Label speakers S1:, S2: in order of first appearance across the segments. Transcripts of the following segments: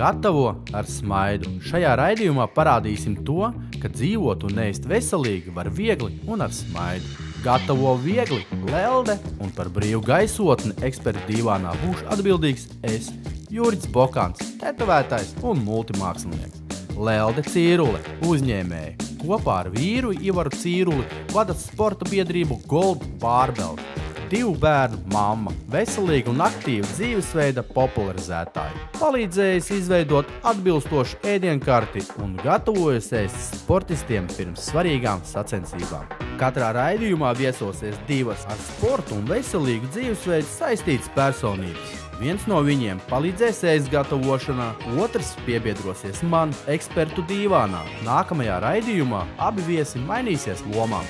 S1: Gatavo ar smaidu. Šajā raidījumā parādīsim to, ka dzīvot un ēst veselīgi var viegli un ar smaidu. Gatavo viegli, Lelde, un par brīvu gaisotni eksperta dīvānā būšu atbildīgs es, Jurits Bokans, tetovētājs un multimākslinieks. Lelde Cīrule, uzņēmēja. Kopā ar vīru Ivaru Cīruli vada sporta biedrību Gold Barbell. 2 bērnu mamma, veselīga un aktīva dzīvesveida popularizētāja. Palīdzējis izveidot atbilstošu ēdienkarti un gatavojas ēst sportistiem pirms svarīgām sacensībām. Katrā raidījumā viesosies 2 ar sportu un veselīgu dzīvesveidu saistītas personības. Viens no viņiem palīdzēs ēst gatavošanā, otrs piebiedrosies man ekspertu dīvānā. Nākamajā raidījumā abi viesi mainīsies lomām.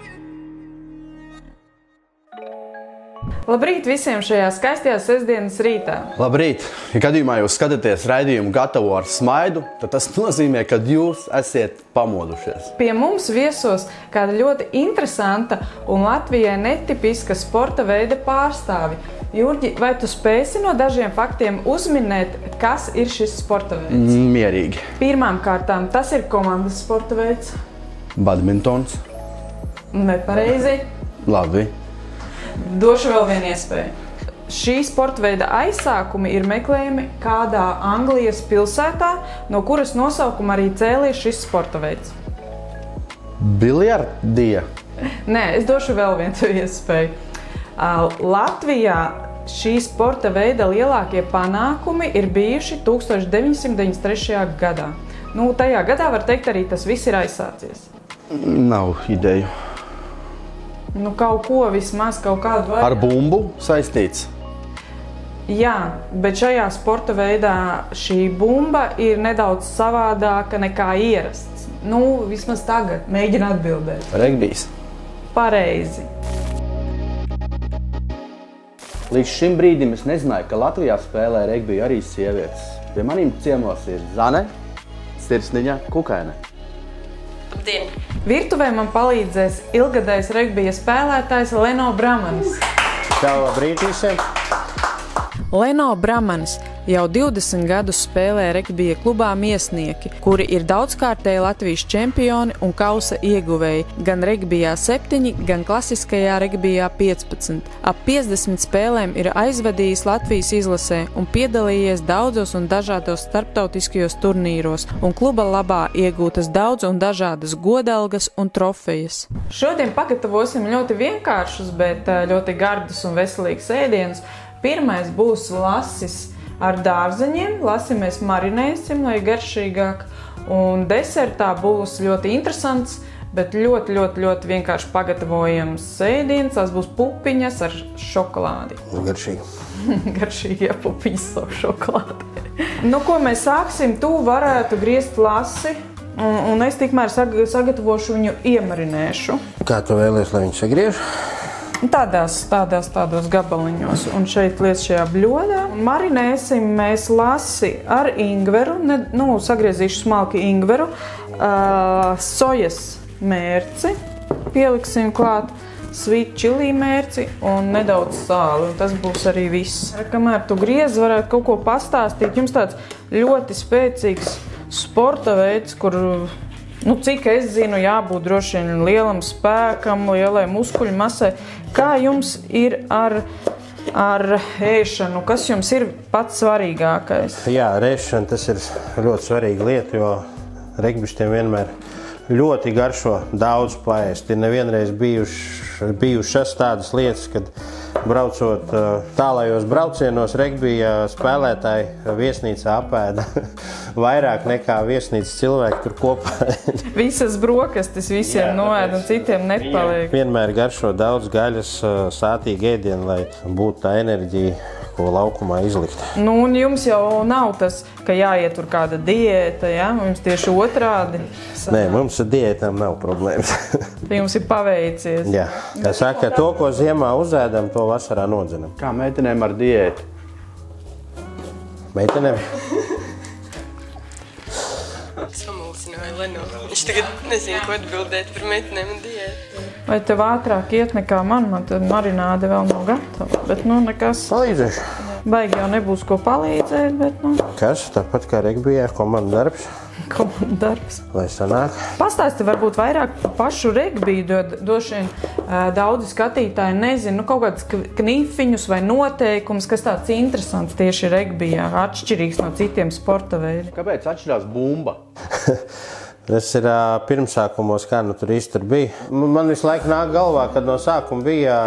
S2: Labrīt visiem šajā skaistajā sestdienas rītā.
S3: Labrīt! Ja gadījumā jūs skatāties raidījumu Gatavo ar smaidu, tad tas nozīmē, ka jūs esiet pamodušies.
S2: Pie mums viesos kāda ļoti interesanta un Latvijai netipiska sporta veida pārstāvi. Jurģi, vai tu spēsi no dažiem faktiem uzminēt, kas ir šis sporta veids?
S3: Mierīgi.
S2: Pirmām kārtām, tas ir komandas sporta veids.
S3: Badmintons.
S2: Nepareizi.
S3: Labi.
S2: Došu vēl vienu iespēju. Šī sporta veida aizsākumi ir meklējami kādā Anglijas pilsētā, no kuras nosaukuma arī cēlies šis sporta veids.
S3: Biljardija.
S2: Nē, es došu vēl vienu iespēju. Latvijā šī sporta veida lielākie panākumi ir bijuši 1993. gadā. Tajā gadā var teikt arī tas viss ir aizsācies.
S3: Nav ideju.
S2: Kaut ko vismaz, kaut kādu variantu.
S3: Ar bumbu saistīts?
S2: Jā, bet šajā sporta veidā šī bumba ir nedaudz savādāka nekā ierasts. Vismaz tagad mēģina atbildēt.
S3: Regbijs.
S2: Pareizi.
S3: Līdz šim brīdim es nezināju, ka Latvijā spēlē regbiju arī sievietes. Pie maniem ciemos ir Zane, Sirsniņa, Kukaine.
S4: Labdien!
S2: Virtuvē man palīdzēs ilgadējs regbija spēlētājs Leno Bramanis.
S5: Čau, labrīt visiem!
S2: Leno Bramanis jau 20 gadus spēlē regbija klubā Miesnieki, kuri ir daudzkārtēji Latvijas čempioni un kausa ieguvēji gan regbijā 7, gan klasiskajā regbijā 15. Ap 50 spēlēm ir aizvadījis Latvijas izlasē un piedalījies daudzos un dažādos starptautiskajos turnīros, un kluba labā iegūtas daudz un dažādas godalgas un trofejas. Šodien pagatavosim ļoti vienkāršus, bet ļoti gardus un veselīgus ēdienus. Pirmais būs lasis ar dārzeņiem. Lasi mēs marinēsim, lai garšīgāk. Un desertā būs ļoti interesants, bet ļoti vienkārši pagatavojams ēdiens. Tas būs pupiņas ar šokolādi.
S5: Garšīgi.
S2: Garšīgi, ja pupiņas ar šokolādi. Ko mēs sāksim? Tu varētu griezt lasi, un es tikmēr sagatavošu viņu iemarinēšu.
S5: Kā tu vēlies, lai viņi sagriež?
S2: Tādos gabaliņos. Un šeit liec šajā bļodā. Marinēsim mēs lasi ar ingveru, sagriezīšu smalki ingveru, sojas mērci, pieliksim klāt sweet chili mērci un nedaudz sāli. Un tas būs arī viss. Kamēr tu griez, varētu kaut ko pastāstīt. Jums tāds ļoti spēcīgs sporta veids, kur... cik es zinu, jābūt droši vien lielam spēkam, lielai muskuļu masai. Kā jums ir ar ēšanu? Kas jums ir pats svarīgākais?
S5: Jā, ar ēšanu tas ir ļoti svarīga lieta, jo regbištiem vienmēr ļoti garšo daudz paēst. Ir nevienreiz bijušas tādas lietas, kad braucot tālajos braucienos regbija spēlētāji viesnīcā apēda vairāk nekā viesnīcas cilvēki tur kopā.
S2: Visas brokastis visiem noēd un citiem nepaliek.
S5: Vienmēr garšo daudz gaļas, sātīgi ēdienu, lai būtu tā enerģija, ko laukumā izlikt.
S2: Un jums jau nav tas, ka jāietur kāda diēta, ja? Jums tieši otrādi.
S5: Nē, mums ar diētām nav problēmas.
S2: Jums ir paveicies.
S5: Jā, kā saka, to, ko ziemā uzēdam, to vasarā nodzenam.
S3: Kā meitenēm ar diētu?
S5: Meitenēm?
S4: Samulsināja Leno. Viņš tagad nezinu, ko atbildēt par meitenēm un diētu.
S2: Vai tev ātrāk iet nekā man tad marināde vēl nav gatava, bet nekas.
S5: Palīdzēšu.
S2: baigi jau nebūs ko palīdzēt, bet, nu...
S5: Kas? Tāpat kā regbijā, komanda darbs.
S2: Komanda darbs.
S5: Lai sanāk.
S2: Pastāsti varbūt vairāk par pašu regbiju, jo droši vien daudzi skatītāji nezina, kaut kādus knifiņus vai noteikumus, kas tāds interesants tieši regbijā, atšķirīgs no citiem sporta veidiem.
S3: Kāpēc atšķirās bumba?
S5: Tas ir pirmsākumos, kā nu tur īsti bija. Man visu laiku nāk galvā, kad no sākuma bija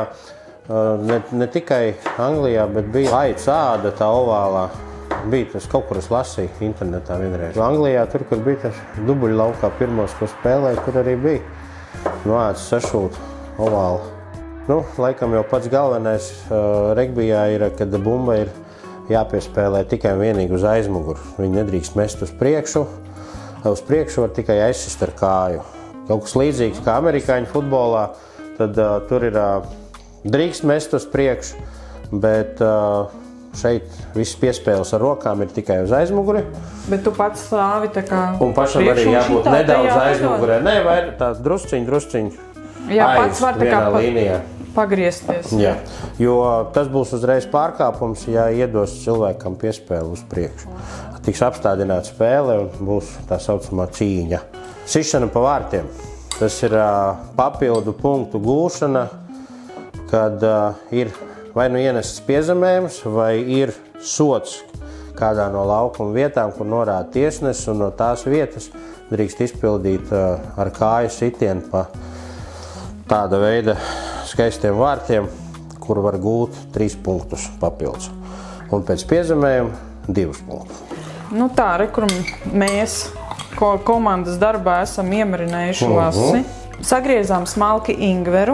S5: ne tikai Anglijā, bet bija aitas āda tā ovālā. Bija tas kaut kur es lasīju internetā vienreiz. Anglijā tur, kur bija tas dubuļlaukā pirmos, ko spēlēja, tur arī bija no ādas sašūta ovāla. Nu, laikam jau pats galvenais regbijā ir, kad bumba ir jāpiespēlē tikai un vienīgi uz aizmuguru. Viņi nedrīkst mest uz priekšu var tikai aizsist ar kāju. Kaut kas līdzīgs kā amerikāņu futbolā, tad tur ir drīkst mest uz priekšu, bet šeit viss piespēles ar rokām ir tikai uz aizmuguri.
S2: Bet tu pats stāvi tā kā...
S5: Un pašam arī jābūt nedaudz aizmugurē. Nē, vai tā drusciņ.
S2: Jā, pats var tā kā
S5: līnijā
S2: pagriezties.
S5: Jā, jo tas būs uzreiz pārkāpums, ja iedos cilvēkam piespēli uz priekšu. Tiks apstādināta spēle un būs tā saucamā cīņa. Sišana pa vārtiem. Tas ir papildu punktu gūšana, kad ir vai nu ienests piezemējums, vai ir sots kādā no laukuma vietām, kur norāda tiesnesis, un no tās vietas drīkst izpildīt ar kāju sitienu pa tāda veida skaistiem vārtiem, kur var gūt 3 punktus papildus. Un pēc piezemējuma 2 punktus.
S2: Nu tā, kur mēs komandas darbā esam iemarinājuši lasi. Sagriezām smalki ingveru,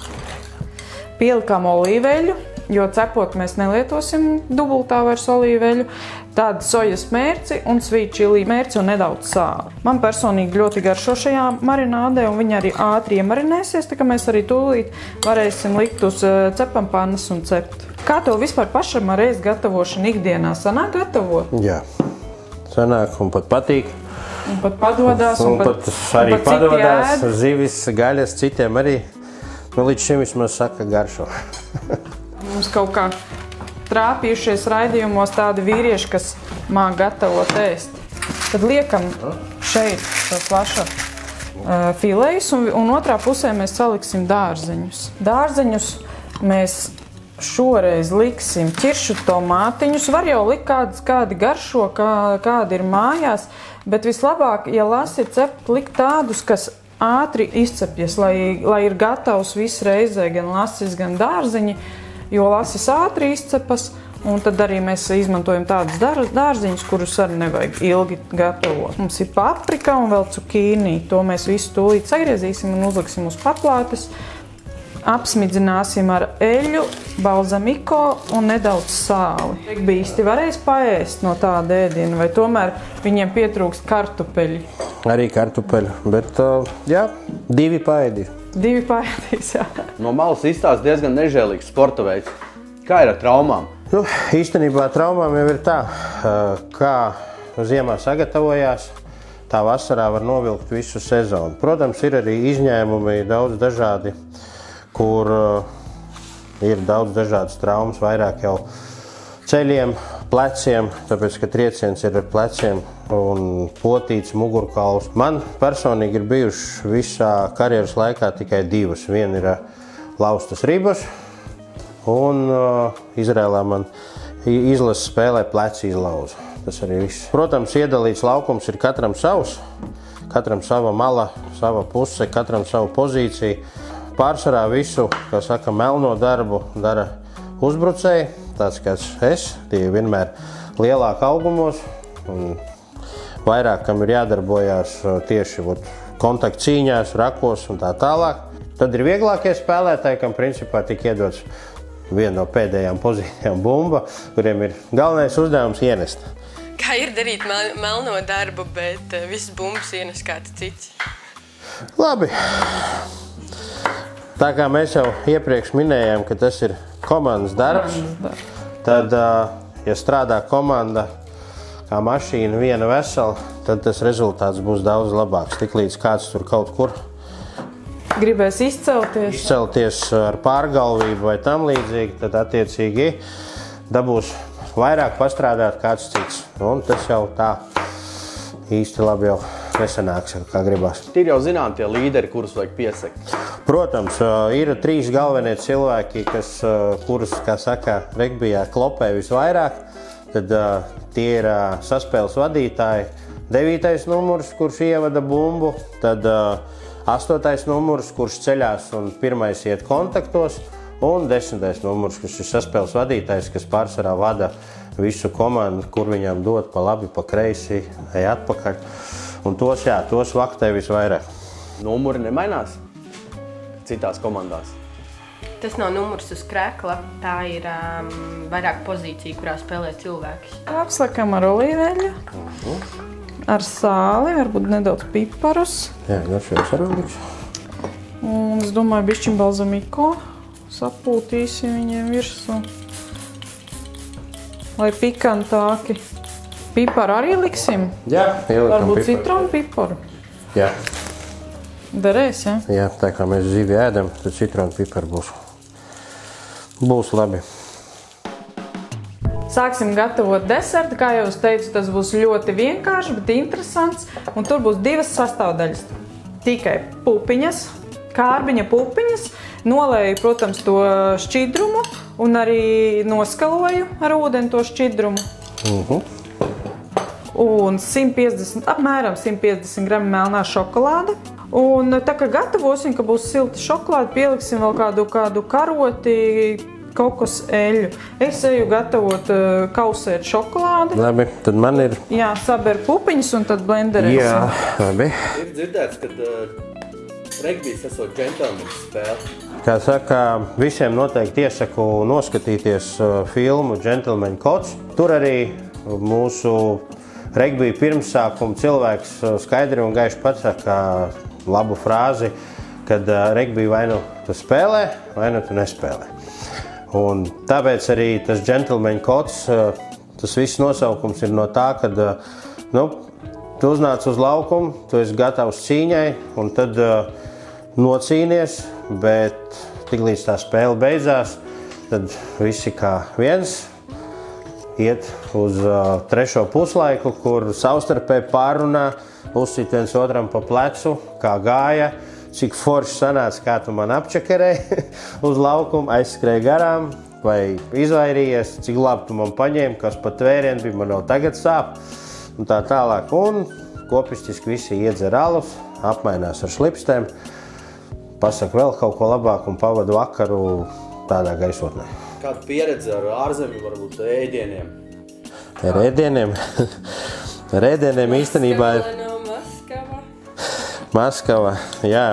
S2: pielikām olīveļu, jo cepot mēs nelietosim dubultā vairs olīveļu, tādu sojas mērci un sweet chili mērci un nedaudz sāli. Man personīgi ļoti garšo šajā marinādē, un viņa arī ātri iemarinēsies, tā kā mēs arī tūlīt varēsim likt uz cepam pannas un cept. Kā tev vispār pašam ar reiz gatavošanu ikdienā sanāk gatavot?
S5: Jā, sanāk un pat patīk.
S2: Un pat padodās.
S5: Un pat arī padodās zivis, gaļas, citiem arī. Nu, līdz šim vismaz saka garšo.
S2: Mums kaut kā trāpījušies raidījumos tādi vīrieši, kas māk gatavot ēst. Tad liekam šeit tos laša filejus un otrā pusē mēs saliksim dārzeņus. Dārzeņus mēs šoreiz liksim ķiršu tomātiņus. Var jau likt kādi garšo, kādi ir mājās, bet vislabāk, ja lasi cept, likt tādus, kas ātri izcepjas, lai ir gatavs viss reizē, gan lasis, gan dārziņi, jo lasis ātri izcepas, un tad arī mēs izmantojam tādus dārziņus, kurus arī nevajag ilgi gatavot. Mums ir paprika un vēl cukīnī, to mēs visu tūlīt sagriezīsim un uzliksim uz paplātes. Apsmidzināsim ar eļu, balzamiko un nedaudz sāli. Regbīsti varēs paēst no tāda ēdiena, vai tomēr viņiem pietrūkst kartupeļi?
S5: Arī kartupeļi, bet jā, 2 paēdī.
S2: 2 paēdīs, jā.
S3: No malas izstāsta diezgan nežēlīgs sporta veids. Kā ir ar traumām?
S5: Nu, īstenībā traumām jau ir tā, kā ziemā sagatavojās, tā vasarā var novilkt visu sezonu. Protams, ir arī izņēmumi daudz dažādi, kur ir daudz dažādas traumas, vairāk jau ceļiem, pleciem, tāpēc, ka trieciens ir ar pleciem un potīts mugurkauls. Man personīgi ir bijuši visā karjeras laikā tikai 2. Viena ir laustas ribas, un Izrēlā man izlases spēlē pleci izlauza. Tas arī viss. Protams, iedalīts laukums ir katram savs, katram sava mala, sava puse, katram savu pozīciju. Pārsvarā visu, kā saka, melno darbu dara uzbrucēji, tāds kāds es, tie vienmēr lielāk augumos, un vairāk, kam ir jādarbojās tieši kontaktcīņās, rakos un tā tālāk. Tad ir vieglākie spēlētāji, kam principā tik iedots viena no pēdējām pozīcijām bumba, kuriem ir galvenais uzdevums ienest.
S4: Kā ir darīt melno darbu, bet visas bumbas ienes kāds cits?
S5: Labi. Tā kā mēs jau iepriekš minējām, ka tas ir komandas darbs, tad, ja strādā komanda kā mašīna viena vesela, tad tas rezultāts būs daudz labāks. Tiklīdz kāds tur kaut kur
S2: gribēs izcelties
S5: ar pārgalvību vai tam līdzīgi, tad attiecīgi dabūs vairāk pastrādāt kāds cits. Un tas jau tā īsti labi jau nesanāks, kā gribās.
S3: Ir jau zinām tie līderi, kurus vajag piesekt.
S5: Protams, ir 3 galvenie cilvēki, kurus, kā saka, regbijā klopē visvairāk. Tad tie ir saspēles vadītāji, 9. numurs, kurš ievada bumbu, tad 8. numurs, kurš ceļās un 1. iet kontaktos, un 10. numurs, kurš ir saspēles vadītājs, kas pārsvarā vada visu komandu, kur viņam dod pa labi, pa kreisi, ej atpakaļ. Un tos vaktē visvairāk.
S3: Numuri nemainās citās komandās?
S4: Tas nav numurs uz krēkla, tā ir vairāk pozīcija, kurā spēlē cilvēks.
S2: Apslakam ar olīveļu, ar sāli, varbūt nedaudz piparus.
S5: Jā, garšos ar olīvs.
S2: Un es domāju, bišķiņ balzamiko sapūtīsim viņiem virsū, lai pikantāki. Piparu arī liksim?
S5: Jā, ielikam
S2: varbūt
S5: piparu.
S2: citronu piparu?
S5: Jā.
S2: Derēs, ja?
S5: Jā, tā kā mēs zivi ēdam, tad citronu piparu būs labi.
S2: Sāksim gatavot desertu. Kā jau es teicu, tas būs ļoti vienkārši, bet interesants. Un tur būs 2 sastāvdaļas. Tikai pupiņas, kārbiņa pupiņas. Nolēju, protams, to šķidrumu un arī noskaloju ar ūdeni to šķidrumu. Un apmēram 150 gramu melnā šokolāde. Un tā kā gatavosim, ka būs silta šokolāde, pieliksim vēl kādu karoti, kokos eļu. Es eju gatavot kausēt šokolādi.
S5: Labi, tad man ir...
S2: Jā, saber pupiņas un tad blenderēsim.
S5: Jā, labi.
S3: Ir dzirdēts, ka regbijs esot džentelmeņu spēle.
S5: Kā saka, visiem noteikti iesaku noskatīties filmu Džentelmeņu kods. Tur arī mūsu regbija pirmsākuma cilvēks skaidri un gaiši pasaka labu frāzi, kad regbija vai nu tu spēlē, vai nu tu nespēlē. Un tāpēc arī tas džentelmeņu kods, tas viss nosaukums ir no tā, kad tu uznāc uz laukumu, tu esi gatavs cīņai, un tad nocīnies, bet tiklīdz tā spēle beidzās, tad visi kā viens iet uz 3. puslaiku, kur savstarpēji pārrunā, uzsit viens otram pa plecu, kā gāja, cik forši sanāca, kā tu man apčakarēji uz laukumu, aizskrēji garām, vai izvairījies, cik labi tu man paņēmi, kas pa tvērienu bija, man jau tagad sāp, un tā tālāk. Un kopistiski visi iedzer alus, apmainās ar šlipstēm, pasaka vēl kaut ko labāku un pavadu vakaru tādā gaisotnē.
S3: Kāda pieredze ar ārzemju, varbūt ēdieniem?
S5: Ar ēdieniem? Ar ēdieniem īstenībā ir... Maskava, jā.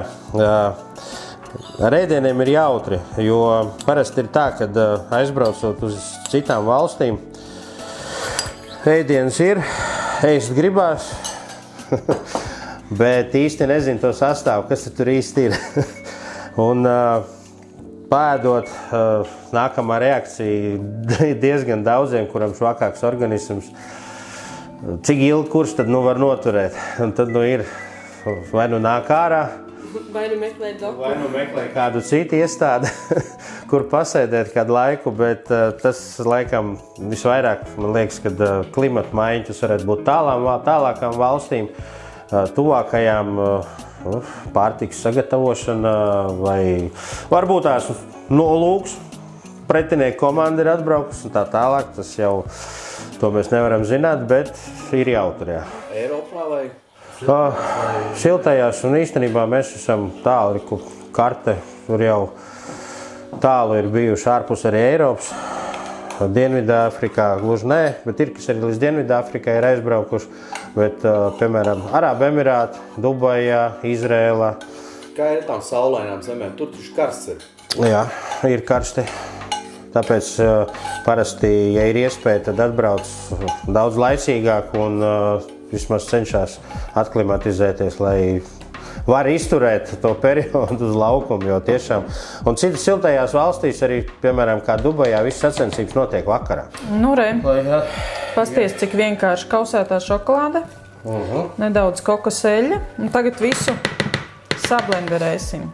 S5: Ar ēdieniem ir jautri, jo parasti ir tā, kad aizbraucot uz citām valstīm, ēdienas ir, ēst gribās, bet īsti nezinu to sastāvu, kas tur īsti ir. Un pēdot, nākamā reakcija diezgan daudziem, kuram švakāks organisms, cik ilgi kurs tad var noturēt. Un tad ir vai nu nāk ārā,
S4: vai nu meklē doktoru,
S5: vai nu meklē kādu citu iestādi, kur pasēdēt kādu laiku, bet tas laikam visvairāk, man liekas, kad klimata maiņas varētu būt tālākām valstīm, tuvākajām pārtikas sagatavošana, vai varbūt tās nolūks, pretinieku komanda ir atbraukusi un tā tālāk, tas jau, to mēs nevaram zināt, bet ir jautri, jā.
S3: Eiropā vai?
S5: Siltajās, un īstenībā mēs esam tālu, karte, tur jau tālu ir bijuši ārpus arī Eiropas, Dienvidāfrikā gluži nē, bet ir, kas arī līdz Dienvidāfrikai ir aizbraukuši, bet, piemēram, Arābu Emirāti, Dubajā, Izrēlā.
S3: Kā ir tām saulainām zemēm? Tur taču karsts ir.
S5: Jā, ir karsti. Tāpēc parasti, ja ir iespēja, tad atbrauc daudz laicīgāk un vismaz cenšas aklimatizēties, lai var izturēt to periodu uz laukumu, jo tiešām. Un citas siltajās valstīs arī, piemēram, kā Dubajā, visas sacensības notiek vakarā.
S2: Nu, re, pasties, cik vienkārši kausētā šokolāde, nedaudz kokoseļa, un tagad visu sablenderēsim.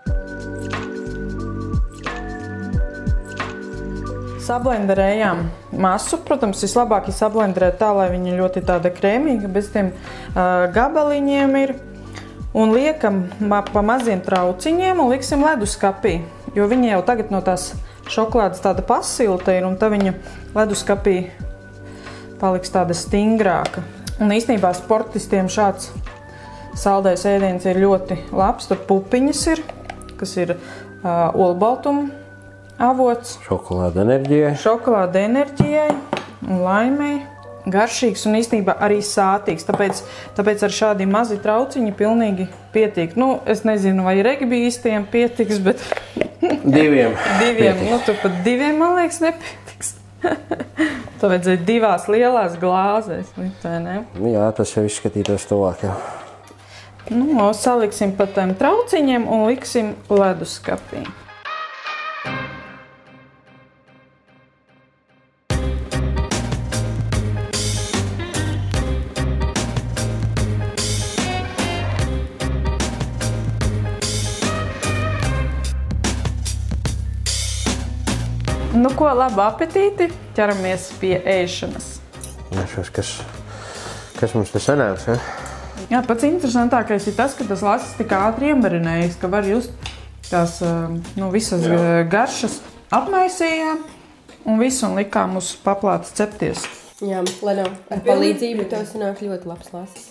S2: Sablenderējām masu. Protams, vislabāk ir sablendrēt tā, lai viņa ļoti tāda krēmīga, bez tiem gabaliņiem ir. Un liekam pa maziem trauciņiem un liksim leduskapī, jo viņa jau tagad no tās šokolādes tāda pasilta ir, un tā viņa leduskapī paliks tāda stingrāka. Un īstenībā sportistiem šāds saldējs ēdiens ir ļoti labs. Tur pupiņas ir, kas ir olbaltuma avots.
S5: Šokolāde enerģijai
S2: un laimei. Garšīgs un īstenībā arī sātīgs, tāpēc ar šādiem mazi trauciņi pilnīgi pietiek. Nu, es nezinu, vai regbijistiem pietiks, bet...
S5: Diviem.
S2: Nu, tu pat diviem, man liekas, nepietiks. To vajadzēja 2 lielās glāzēs, vai ne?
S5: Jā, tas jau izskatītos tuvāk, jā.
S2: Nu, saliksim pa tiem trauciņiem un liksim leduskapī. Nu, ko, labu apetīti, ķeramies pie ēšanas.
S5: Nešos, kas mums te sanāca, ja?
S2: Jā, pats interesantākais ir tas, ka tas lasis tik ātri iemarinējas, ka var just tās visas garšas apmaisījām un visu un likām uz paplātes cepties.
S4: Jā, Leno, ar palīdzību tev sanāk ļoti labs lasis.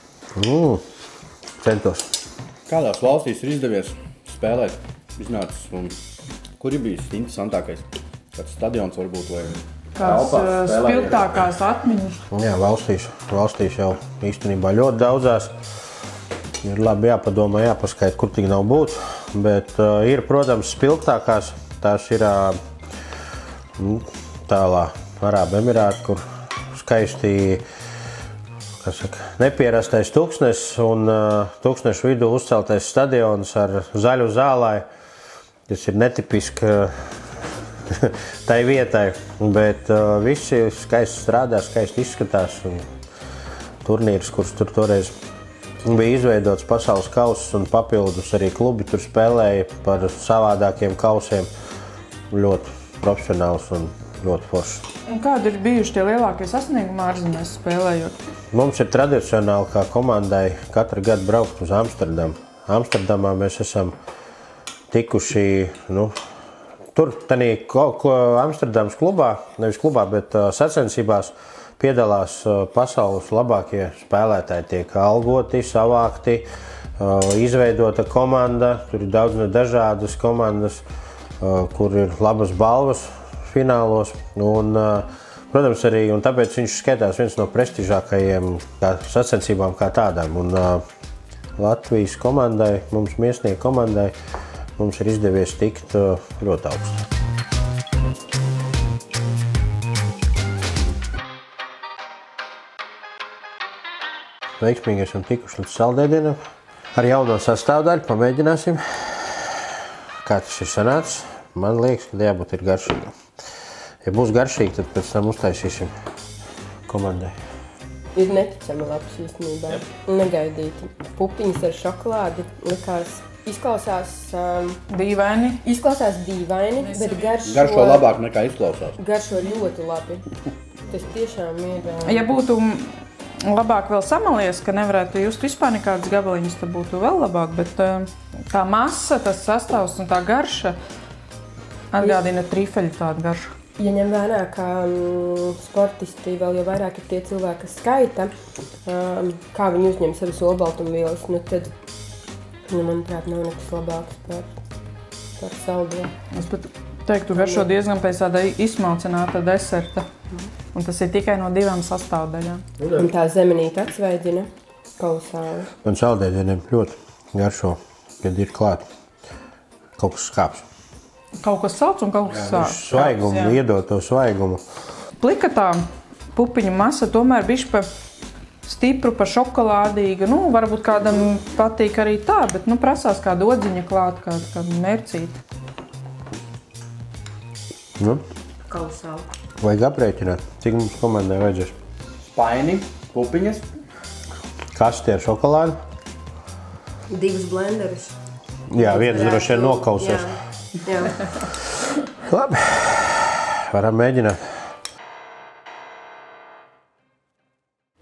S5: Centos.
S1: Kādās valstīs ir izdevies spēlēt, iznācis un kur ir bijis interesantākais? Kāds stadions varbūt vai
S2: tās spilgtākās atmiņas?
S5: Jā, valstīs jau īstenībā ļoti daudzās. Ir labi jāpadomā, jāpaskaita, kur tik nav būt. Bet ir, protams, spilgtākās. Tās ir tālā Arābu Emirāti, kur skaisti nepierastais tuksnes un tuksnešu vidū uzceltais stadions ar zaļu zālai. Tas ir netipiski tai vietai, bet visi skaisti strādā, skaisti izskatās. Turnīrs, kurš tur toreiz bija izveidots pasaules kausus un papildus arī klubi tur spēlēja par savādākiem kausiem. Ļoti profesionāls un ļoti foršs.
S2: Un kādi ir bijuši tie lielākie sasniegumi ārzemēs spēlējot?
S5: Mums ir tradicionāli kā komandai katru gadu braukt uz Amsterdamu. Amsterdamā mēs esam tikuši, tur tanī Amsterdamas klubā, nevis klubā, bet sacensībās piedalās pasaules labākie spēlētāji. Tiek algoti, savākti, izveidota komanda, tur ir daudz dažādas komandas, kur ir labas balvas finālos. Un, protams, arī, un tāpēc viņš skaitās viens no prestižākajiem sacensībām kā tādām. Un Latvijas komandai, mums miesnieku komandai, mums ir izdevies tikt ļoti augstu. Veiksmīgi esam tikuši līdz saldēdienam. Ar jauno sastāvdaļu pamēģināsim, kā tas ir sanācis. Man liekas, ka jābūt ir garšīgam. Ja būs garšīgi, tad pēc tam uztaisīsim komandai.
S4: Ir neticami labs īstenībā. Negaidīti. Pupiņas ar šokolādi izklausās
S2: dīvaini.
S4: Izklausās dīvaini, bet
S1: garšo labāk nekā izklausās.
S4: Garšo ļoti labi. Tas tiešām ir...
S2: Ja būtu labāk vēl samalies, ka nevarētu just vispār nekādas gabaliņas, tad būtu vēl labāk, bet tā masa, tas sastāvs un tā garša atgādina trifeļu tādu garšu.
S4: Ja ņem vērā, ka sportisti vēl jau vairāk ir tie cilvēki, kas skaita, kā viņi uzņem savas olbaltumvielas, tad, manuprāt, nav nekas labāks par saldo.
S2: Es pat teiktu, garšo diezgan pēc tāda izsmalcināta deserta. Un tas ir tikai no 2 sastāvdaļām.
S4: Un tā zemenīte atsveidzina kolosāli.
S5: Man saldēdieniem ļoti garšo, kad ir klāt kaut kas skāps.
S2: Kaut kas salds un kaut kas sāps.
S5: Svaigumu, iedot to svaigumu.
S2: Plikatā pupiņu masa tomēr bišķi pa stipru, pa šokolādīga. Varbūt kādam patīk arī tā, bet prasās kāda odziņa klāt, kāda mērcīta.
S4: Kolosāli.
S5: Vajag aprēķināt, cik mums komandai vajadzēs.
S1: Spaini, pupiņas.
S5: Kasti ar šokolādi.
S4: 2 blenderus.
S5: Jā, viens droši vien nokausēs.
S4: Jā.
S5: Labi, varam mēģināt.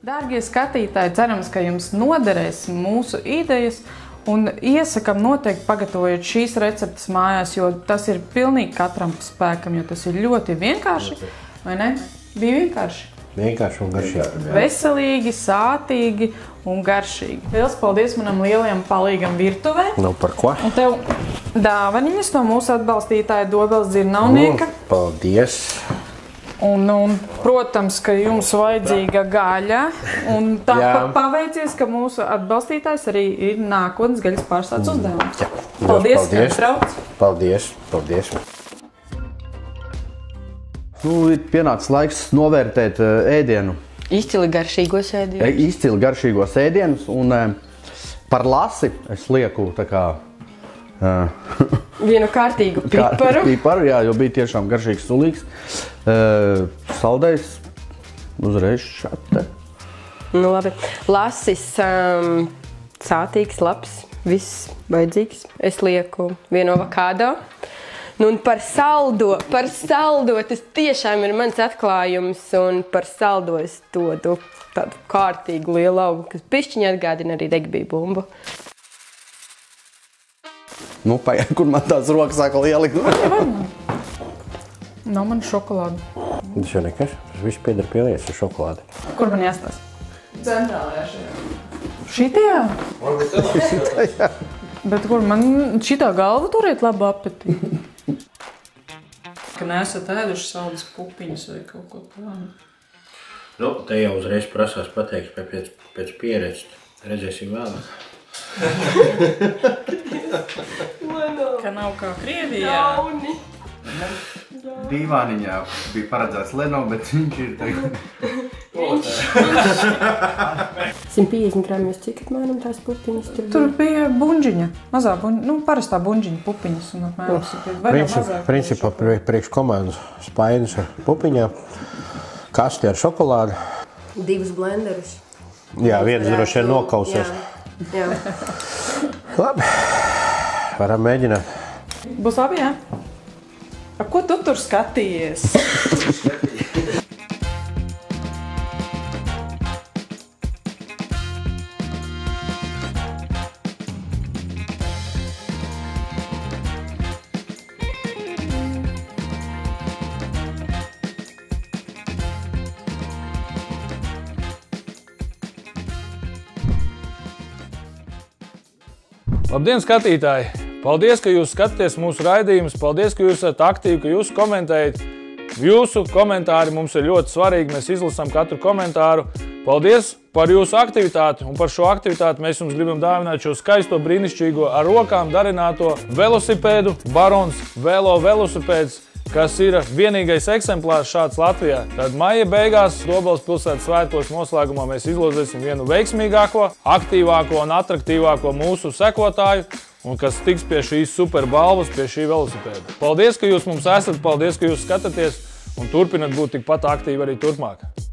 S2: Dārgie skatītāji, cerams, ka jums noderēs mūsu idejas un iesakam noteikti pagatavojot šīs receptes mājās, jo tas ir pilnīgi katram spēkam, jo tas ir ļoti vienkārši, vai ne? Bija vienkārši?
S5: Vienkārši un garšīgi.
S2: Veselīgi, sātīgi un garšīgi. Liels paldies manam lielajam palīgam virtuvē.
S5: Nu, par ko?
S2: Un tev dāvaniņas no mūsu atbalstītāja Dobeles dzirnavnieka.
S5: Paldies!
S2: Un, protams, ka jums vajadzīga gaļa, un tāpat paveicies, ka mūsu atbalstītājs arī ir nākotnes gaļas pārstādes uzdevums. Paldies, ka brauc!
S5: Paldies!
S3: Ir pienācis laiks novērtēt ēdienu.
S4: Izcili garšīgos ēdienus.
S3: Izcili garšīgos ēdienus, un par lasi es lieku tā kā...
S4: Vienu kārtīgu piparu.
S3: Piparu, jā, jo bija tiešām garšīgs sulīgs. Saldējs uzreiz šate.
S4: Nu labi. Lasis sātīgs, labs, viss vajadzīgs. Es lieku vienu avokādo. Nu un par saldo, tas tiešām ir mans atklājums, un par saldo es dodu tādu kārtīgu lielu augu, kas pišķiņi atgādina arī regbija bumbu.
S3: Nu, pagaid, kur man tās rokas sāka lielikt.
S2: Nav man šokolādi.
S5: Tas jau nekas, tas viss pieder pie lietas ar šokolādi.
S2: Kur man jāstās? Centrālajā šajā. Šitajā? Bet kur man šitā galva turēt labu apetīti? Ka neesat ēduši saldas pupiņas vai kaut ko tādu.
S5: Nu, te jau uzreiz prasās pateikt pēc pieredzes. Redzēsim vēlāk.
S2: Ka nav kā Krievijā.
S4: Jauni.
S3: Dīvāniņā bija paredzēts Leno, bet viņš ir tagad...
S4: 150 gramus cik apmēram tās pupiņas tur bija?
S2: Tur bija buņģiņa, mazā buņģiņa, nu parastā buņģiņa pupiņas un apmēram.
S5: Principā priekš komandas spainis ar pupiņām, kasti ar šokolādi.
S4: 2 blenderus.
S5: Jā, viens droši vien nokausies.
S4: Jā.
S5: Labi, varam mēģināt.
S2: Būs labi, jā? A, ko tu tur skatījies?
S6: Labdien, skatītāji! Paldies, ka jūs skatāties mūsu raidījumus, paldies, ka jūs esat aktīvi, ka jūs komentējat. Jūsu komentāri mums ir ļoti svarīgi, mēs izlasām katru komentāru. Paldies par jūsu aktivitāti, un par šo aktivitāti mēs jums gribam dāvināt šo skaisto, brīnišķīgo, ar rokām darināto velosipēdu, Barons Velo velosipēds, kas ir vienīgais eksemplārs šāds Latvijā. Tad maija beigās Dobeles pilsētas svētkos noslēgumā mēs izlozēsim vienu veiksmīgāko, aktīvāko un atraktīvāko mūsu sekotāju, un kas tiks pie šīs super balvas, pie šī velosipēda. Paldies, ka jūs mums esat, paldies, ka jūs skatāties un turpinat būt tikpat aktīvi arī turpmāk.